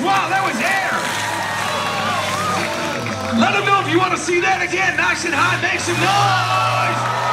Wow, that was air. Let them know if you want to see that again. Nice and high, make some noise.